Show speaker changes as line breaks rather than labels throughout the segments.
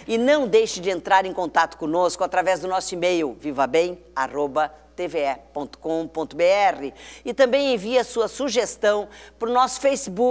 E não deixe de entrar em contato conosco através do nosso e-mail, vivabem@tve.com.br, e também envie a sua sugestão para o nosso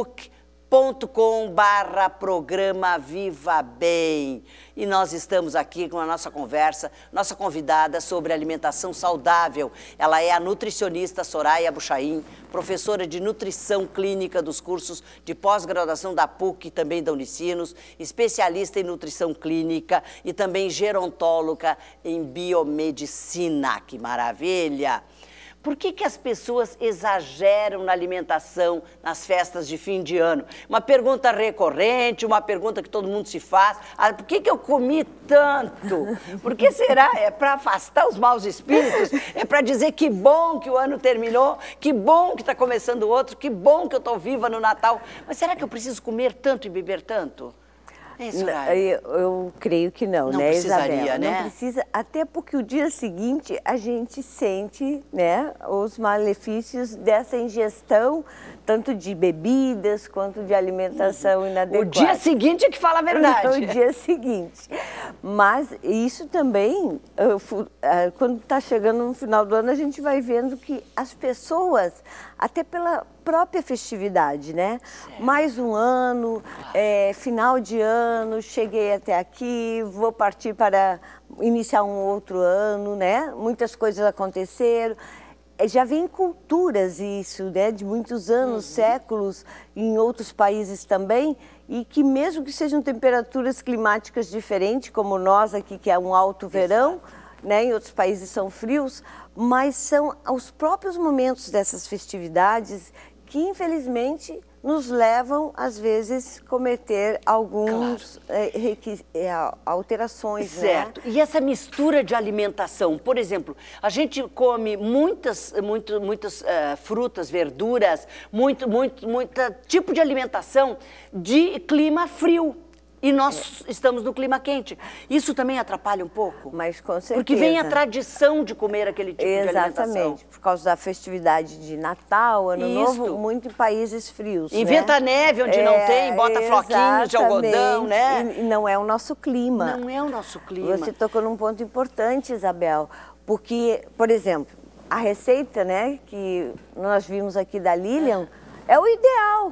facebook.com/programa Viva Bem. E nós estamos aqui com a nossa conversa, nossa convidada sobre alimentação saudável. Ela é a nutricionista Soraya Buchaim, professora de nutrição clínica dos cursos de pós-graduação da PUC e também da Unicinos, especialista em nutrição clínica e também gerontóloga em biomedicina. Que maravilha! Por que as pessoas exageram na alimentação nas festas de fim de ano? Uma pergunta recorrente, uma pergunta que todo mundo se faz. Ah, por que eu comi tanto? Por que será? É para afastar os maus espíritos? É para dizer que bom que o ano terminou? Que bom que está começando outro? Que bom que eu estou viva no Natal? Mas será que eu preciso comer tanto e beber tanto?
Eu creio que não, né,
precisaria,
Isabel?
né?
Não precisa, até porque o dia seguinte a gente sente, né, os malefícios dessa ingestão, tanto de bebidas quanto de alimentação inadequada.
O dia seguinte é que fala a verdade.
O dia seguinte. Mas isso também, quando está chegando no final do ano, a gente vai vendo que as pessoas, até pela própria festividade, né? Certo. Mais um ano, final de ano, cheguei até aqui, vou partir para iniciar um outro ano, né? Muitas coisas aconteceram. Já vem culturas isso, né? De muitos anos, séculos, em outros países também, e que mesmo que sejam temperaturas climáticas diferentes, como nós aqui, que é um alto verão, né? Em outros países são frios, mas são os próprios momentos dessas festividades que, infelizmente, nos levam, às vezes, a cometer algumas alterações.
Certo.
Né?
E essa mistura de alimentação, por exemplo, a gente come muitas frutas, verduras, muito tipo de alimentação de clima frio. E nós estamos no clima quente. Isso também atrapalha um pouco?
Mas com certeza.
Porque vem a tradição de comer aquele tipo de alimentação.
Exatamente. Por causa da festividade de Natal, Ano Novo, muito em países frios.
Inventa neve onde não tem, bota floquinhos de algodão, né?
E não é o nosso clima.
Não é o nosso clima.
Você tocou num ponto importante, Isabel. Porque, por exemplo, a receita, né, que nós vimos aqui da Lilian, é o ideal.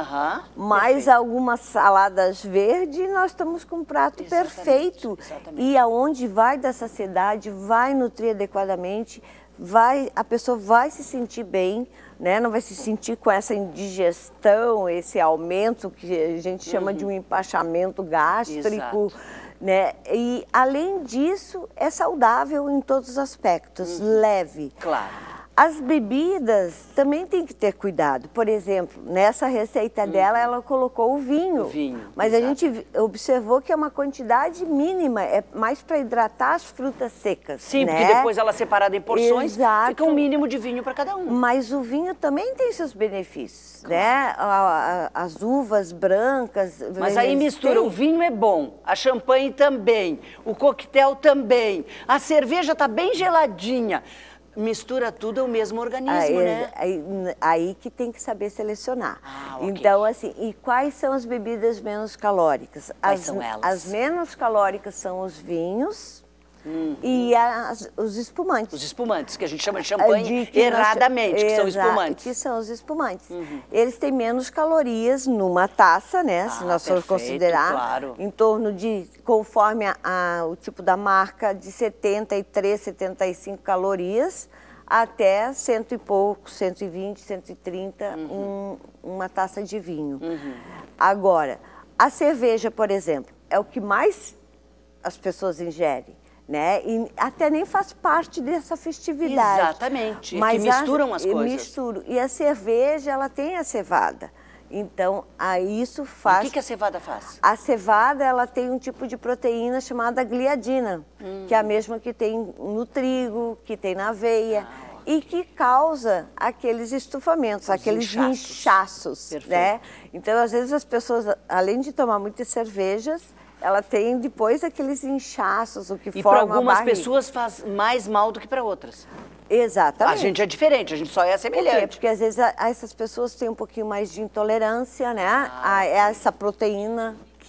Mais
perfeito.
Algumas saladas verdes, nós estamos com um prato perfeito.
Exatamente.
E aonde vai da saciedade, vai nutrir adequadamente, a pessoa vai se sentir bem, né? Não vai se sentir com essa indigestão, esse aumento que a gente chama de um empachamento gástrico. Né? E, além disso, é saudável em todos os aspectos, leve.
Claro.
As bebidas também tem que ter cuidado. Por exemplo, nessa receita dela, ela colocou o vinho. Mas a gente observou que é uma quantidade mínima, é mais para hidratar as frutas secas.
Sim,
né?
porque depois ela é separada em porções,
Exato.
Fica um mínimo de vinho para cada um.
Mas o vinho também tem seus benefícios, né? As uvas brancas...
Mas aí mistura, o vinho é bom, a champanhe também, o coquetel também, a cerveja está bem geladinha. Mistura tudo, é o mesmo organismo, né?
Aí que tem que saber selecionar.
Okay.
Então, assim, e quais são as bebidas menos calóricas?
Quais são elas?
As menos calóricas são os vinhos e os espumantes.
Os espumantes, que a gente chama de champanhe erradamente, que são espumantes.
Que são os espumantes. Eles têm menos calorias numa taça, né? Se nós formos considerar, em torno de, conforme o tipo da marca, de 73, 75 calorias, até 100 e pouco, 120, 130, uma taça de vinho. Agora, a cerveja, por exemplo, é o que mais as pessoas ingerem. Né? E até nem faz parte dessa festividade.
Exatamente, mas que misturam as coisas.
Misturo. E a cerveja, ela tem a cevada. Então, isso faz...
O que a cevada faz?
A cevada, ela tem um tipo de proteína chamada gliadina, que é a mesma que tem no trigo, que tem na aveia, e que causa aqueles estufamentos, aqueles inchaços, né? Então, às vezes, as pessoas, além de tomar muitas cervejas, ela tem depois aqueles inchaços, o que forma a barriga.
E para algumas pessoas faz mais mal do que para outras.
Exatamente.
A gente é diferente, a gente só é semelhante.
Por quê? Porque às vezes essas pessoas têm um pouquinho mais de intolerância, né? A essa proteína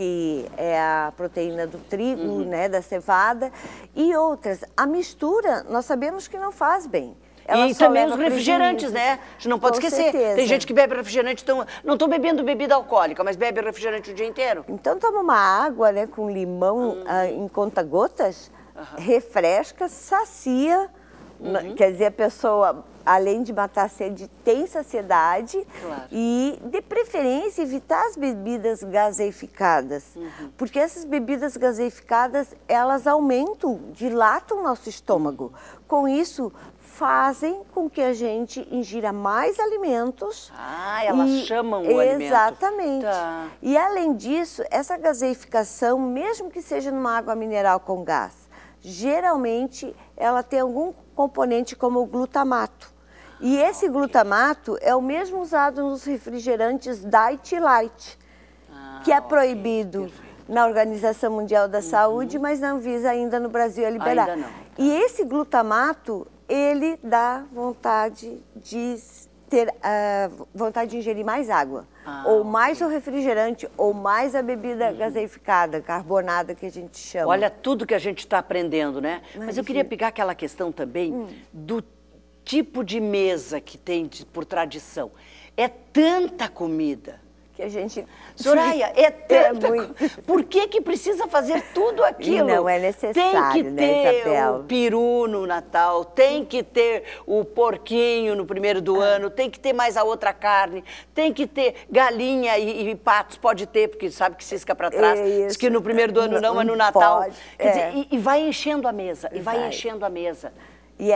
que é a proteína do trigo, né, da cevada, e outras. A mistura, nós sabemos que não faz bem. Ela
e também os refrigerantes, né? A gente não pode esquecer.
Certeza.
Tem gente que bebe refrigerante, então não estou bebendo bebida alcoólica, mas bebe refrigerante o dia inteiro.
Então toma uma água, né, com limão em conta-gotas, refresca, sacia. Quer dizer, a pessoa, além de matar a sede, tem saciedade.
Claro.
E, de preferência, evitar as bebidas gaseificadas. Porque essas bebidas gaseificadas, elas aumentam, dilatam o nosso estômago. Com isso, fazem com que a gente ingira mais alimentos.
Ah, elas chamam o alimento.
Exatamente.
Tá.
E, além disso, essa gaseificação, mesmo que seja numa água mineral com gás, geralmente ela tem algum componente como o glutamato. E esse glutamato é o mesmo usado nos refrigerantes Diet Light, que é proibido na Organização Mundial da Saúde, mas na Anvisa ainda no Brasil é liberado.
Ainda não.
E esse glutamato, ele dá vontade de ter vontade de ingerir mais água, ou mais o refrigerante, ou mais a bebida gaseificada, carbonada, que a gente chama.
Olha tudo que a gente está aprendendo, né? Mas eu queria pegar aquela questão também do tipo de mesa que tem por tradição. É tanta comida.
Que a gente...
Soraya, é tanta Por que precisa fazer tudo aquilo?
Não é necessário,
tem que ter
Isabel?
O peru no Natal, tem que ter o porquinho no primeiro do ano, tem que ter mais a outra carne, tem que ter galinha e patos, pode ter, porque sabe que cisca para trás. Diz que no primeiro do ano não, mas no Natal.
Pode,
Quer dizer, e vai enchendo a mesa, e vai enchendo a mesa.
E é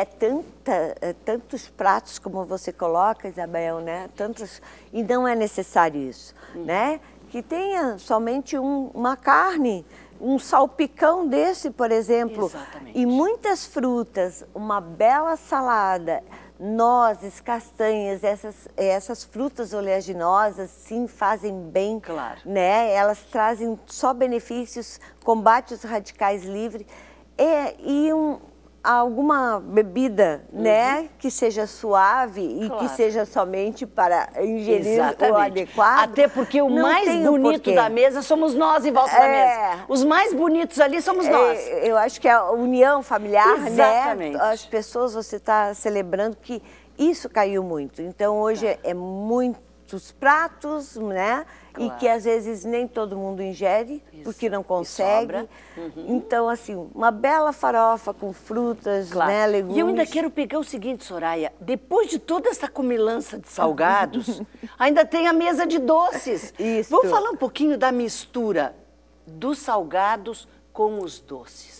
tantos pratos como você coloca, Isabel, né? Tantos, e não é necessário isso, né? Que tenha somente uma carne, um salpicão desse, por exemplo.
Exatamente.
E muitas frutas, uma bela salada, nozes, castanhas, essas frutas oleaginosas, sim, fazem bem,
Claro.
né? Elas trazem só benefícios, combate os radicais livres. Alguma bebida, né, que seja suave e que seja somente para ingerir o adequado.
Até porque o mais bonito da mesa somos nós em volta da mesa. Os mais bonitos ali somos nós.
Eu acho que a união familiar,
Exatamente.
né? As pessoas, você está celebrando que isso caiu muito. Então, hoje é muitos pratos, né?
Claro.
E que às vezes nem todo mundo ingere, porque não consegue. Então, assim, uma bela farofa com frutas, né, legumes.
E eu ainda quero pegar o seguinte, Soraya, depois de toda essa comilança de salgados, ainda tem a mesa de doces.
Isso.
Vamos falar um pouquinho da mistura dos salgados com os doces.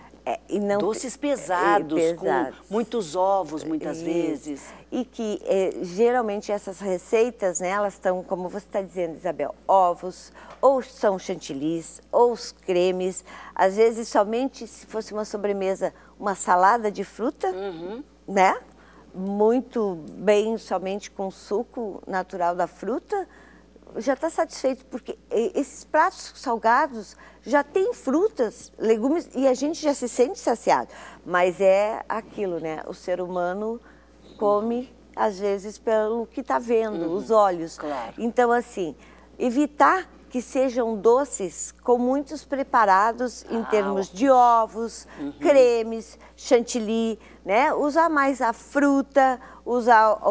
Doces pesados, com muitos ovos, muitas vezes.
E que, geralmente, essas receitas, né, elas estão, como você está dizendo, Isabel, ovos, ou são chantilis, ou os cremes. Às vezes, somente se fosse uma sobremesa, uma salada de fruta, né? Muito bem, somente com suco natural da fruta, já está satisfeito, porque esses pratos salgados já têm frutas, legumes, e a gente já se sente saciado. Mas é aquilo, né? O ser humano come, às vezes, pelo que está vendo, os olhos.
Claro.
Então, assim, evitar que sejam doces com muitos preparados em termos de ovos, cremes, chantilly, né? Usar mais a fruta, usar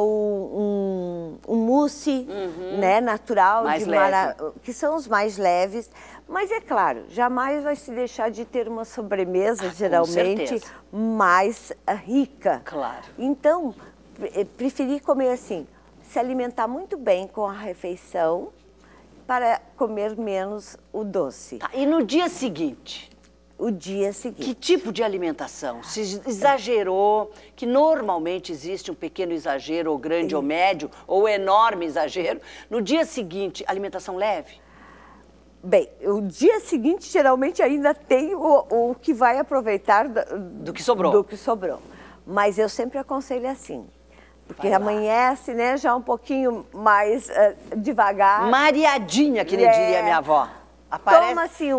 um mousse, né, natural,
mais
que são os mais leves. Mas é claro, jamais vai se deixar de ter uma sobremesa, geralmente, mais rica.
Claro.
Então, preferir comer assim, se alimentar muito bem com a refeição, para comer menos o doce.
E no dia seguinte?
O dia seguinte.
Que tipo de alimentação? Se exagerou, que normalmente existe um pequeno exagero, ou grande ou médio, ou enorme exagero. No dia seguinte, alimentação leve?
Bem, o dia seguinte geralmente ainda tem o que vai aproveitar
do que sobrou.
Do que sobrou. Mas eu sempre aconselho assim. Porque amanhece, né, já um pouquinho mais devagar.
Mareadinha, que nem diria minha avó.
Toma, assim,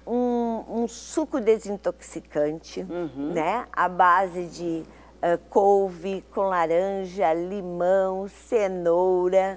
um suco desintoxicante, né, à base de couve com laranja, limão, cenoura,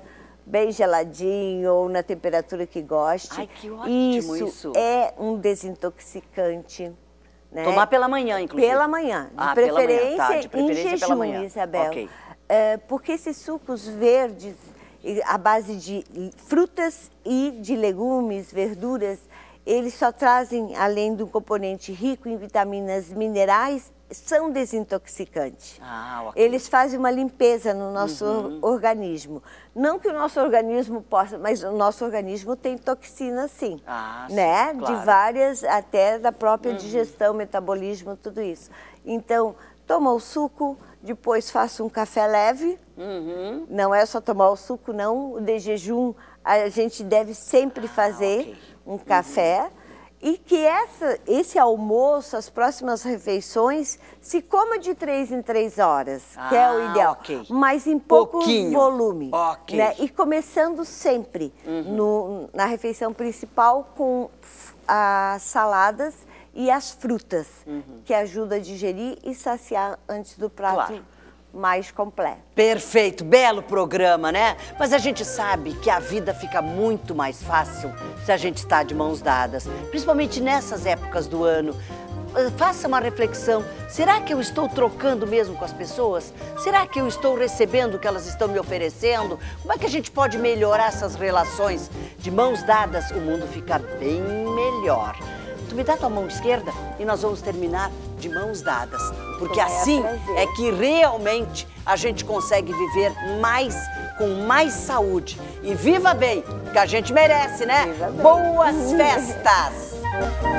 bem geladinho ou na temperatura que goste.
Ai, que ótimo
isso. É um desintoxicante. Né?
Tomar pela manhã, inclusive.
Pela manhã,
de preferência, tá, de preferência
em jejum,
pela manhã.
Isabel.
Okay.
Porque esses sucos verdes, à base de frutas e de legumes, verduras, eles só trazem, além do componente rico em vitaminas, minerais, são desintoxicantes.
Okay.
Eles fazem uma limpeza no nosso organismo. Não que o nosso organismo possa, mas o nosso organismo tem toxinas sim. Né?
Sim, claro.
De várias, até da própria digestão, metabolismo, tudo isso. Então, toma o suco, depois faça um café leve. Não é só tomar o suco, não. O de jejum, a gente deve sempre fazer um café. E que esse almoço, as próximas refeições, se coma de 3 em 3 horas, que é o ideal. Mas em pouco volume. Né? E começando sempre na refeição principal com as saladas e as frutas, que ajuda a digerir e saciar antes do prato mais completo.
Perfeito, belo programa, né? Mas a gente sabe que a vida fica muito mais fácil se a gente está de mãos dadas, principalmente nessas épocas do ano. Faça uma reflexão, será que eu estou trocando mesmo com as pessoas? Será que eu estou recebendo o que elas estão me oferecendo? Como é que a gente pode melhorar essas relações? De mãos dadas, o mundo fica bem melhor. Tu me dá tua mão esquerda e nós vamos terminar de mãos dadas. Porque assim é que realmente a gente consegue viver mais, com mais saúde. E viva bem, que a gente merece, né? Boas festas!